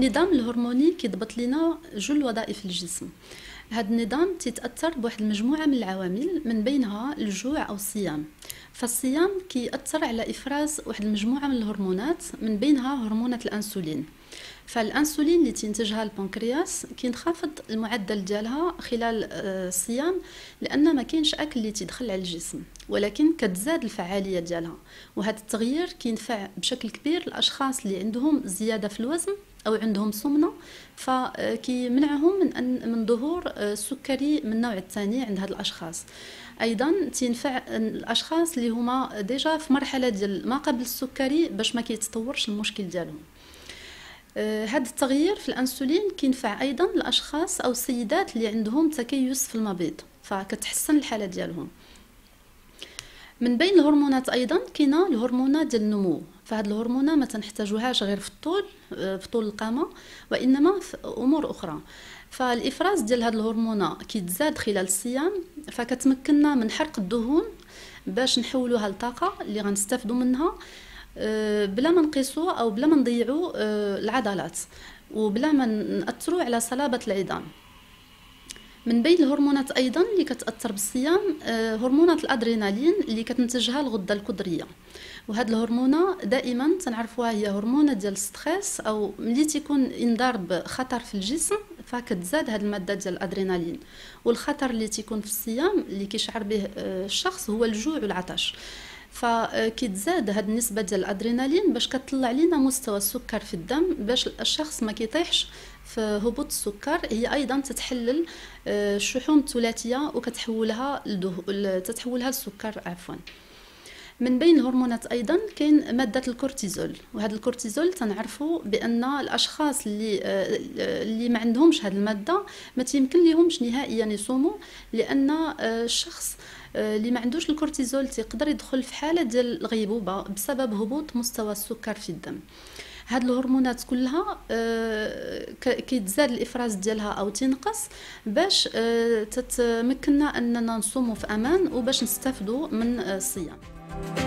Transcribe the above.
النظام الهرموني كيضبط لنا جل وظائف الجسم. هذا النظام تيتاثر بواحد المجموعه من العوامل، من بينها الجوع او الصيام. فالصيام كيأثر على افراز واحد المجموعه من الهرمونات، من بينها هرمونات الانسولين. فالانسولين اللي تنتجها البنكرياس كينخفض المعدل ديالها خلال الصيام، لان ما كاينش اكل اللي تيدخل على الجسم، ولكن كتزاد الفعاليه ديالها. وهذا التغيير كينفع بشكل كبير الاشخاص اللي عندهم زياده في الوزن او عندهم سمنه، فكيمنعهم من ظهور السكري من النوع الثاني عند هاد الاشخاص. ايضا تنفع الاشخاص اللي هما ديجا في مرحله ديال ما قبل السكري باش ما كيتطورش المشكل ديالهم. هذا التغيير في الانسولين كينفع ايضا الاشخاص او السيدات اللي عندهم تكيس في المبيض، فكتحسن الحاله ديالهم. من بين الهرمونات ايضا كاينه الهرمونات ديال النمو. فهاد الهرمونات ما تنحتاجوهاش غير في طول القامه، وانما في امور اخرى. فالافراز ديال هاد الهرمونات كيتزاد خلال الصيام، فكتمكننا من حرق الدهون باش نحولوها لطاقه اللي غنستافدوا منها بلا ما نقيسوا او بلا ما نضيعوا العضلات، وبلا ما ناثروا على صلابه العظام. من بين الهرمونات ايضا اللي كتاثر بالصيام هرمونات الادرينالين اللي كتنتجها الغده الكظريه. وهاد الهرمونه دائما تنعرفوها هي هرمونه ديال الستريس، او ملي تيكون انذار بخطر في الجسم فكتزاد هاد الماده ديال الادرينالين. والخطر اللي تيكون في الصيام اللي كيشعر به الشخص هو الجوع والعطش، فكيتزاد هاد النسبه ديال الادرينالين باش كتطلع لينا مستوى السكر في الدم، باش الشخص ما كيطيحش في هبوط السكر. هي ايضا تتحلل الشحوم الثلاثيه وكتحولها للسكر عفوا. من بين الهرمونات ايضا كاين ماده الكورتيزول. وهذا الكورتيزول تنعرفوا بان الاشخاص اللي ما عندهمش هذه الماده ما تيمكن لهمش نهائيا يصوموا، لان الشخص اللي ما عندوش الكورتيزول تيقدر يدخل في حاله ديال الغيبوبه بسبب هبوط مستوى السكر في الدم. هاد الهرمونات كلها كيتزاد الافراز ديالها او تنقص باش تتمكننا اننا نصوموا في امان وباش نستافدوا من الصيام.